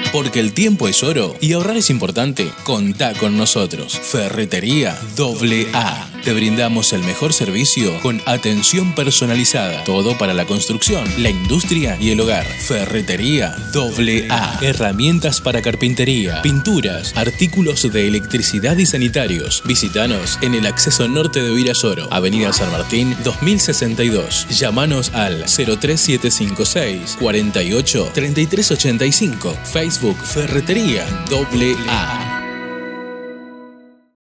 Porque el tiempo es oro y ahorrar es importante. Contá con nosotros. Ferretería AA. Te brindamos el mejor servicio con atención personalizada. Todo para la construcción, la industria y el hogar. Ferretería AA. Herramientas para carpintería, pinturas, artículos de electricidad y sanitarios. Visítanos en el acceso norte de Virasoro, Avenida San Martín 2062. Llámanos al 03756 48 3385. Facebook Ferretería AA.